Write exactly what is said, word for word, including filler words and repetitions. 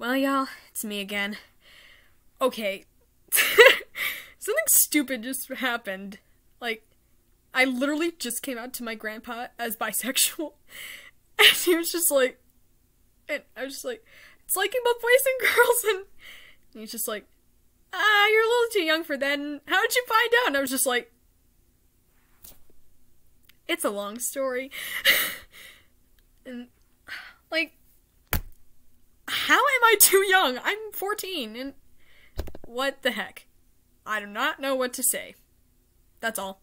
Well, y'all, it's me again. Okay. Something stupid just happened. Like, I literally just came out to my grandpa as bisexual. And he was just like, and I was just like, it's liking both boys and girls. And, and he's just like, ah, you're a little too young for that. And how did you find out? And I was just like, it's a long story. And, like, how am I too young? I'm fourteen, and what the heck? I do not know what to say. That's all.